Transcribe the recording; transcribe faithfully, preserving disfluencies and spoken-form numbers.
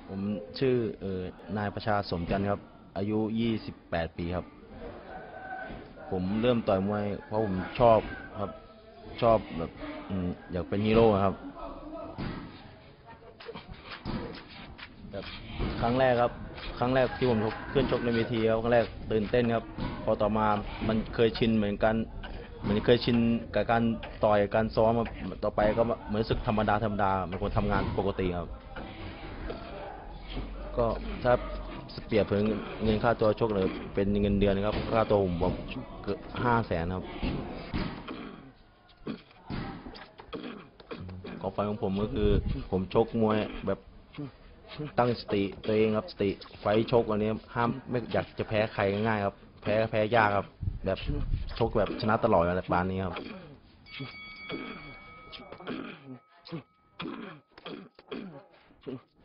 ผมชื่อเอ่อนายประชาสมจันทร์ครับอายุยี่สิบแปดปีครับผมเริ่มต่อยมวยเพราะผมชอบครับชอบแบบอยากเป็นฮีโร่ครับแบบครั้งแรกครับครั้งแรกที่ผมขึ้นชกในเวทีครับครั้งแรกตื่นเต้นครับพอต่อมามันเคยชินเหมือนกันเหมือนเคยชินกับการต่อยการซ้อมต่อไปก็เหมือนสึกธรรมดาธรรมดาเหมือนคนทำงานปกติครับก็ถ้าเปรียบถึงเงินค่าตัวชกเลยเป็นเงินเดือนครับค่าตัวผมแบบเกือบห้าแสนครับความฝันของผมก็คือผมชกมวยแบบตั้งสติตัวเองครับสติไฟชกวันนี้ห้ามไม่อยากจะแพ้ใครง่ายครับแพ้แพ้ยากครับแบบชกแบบชนะตลอดอะไรประมาณนี้ครับ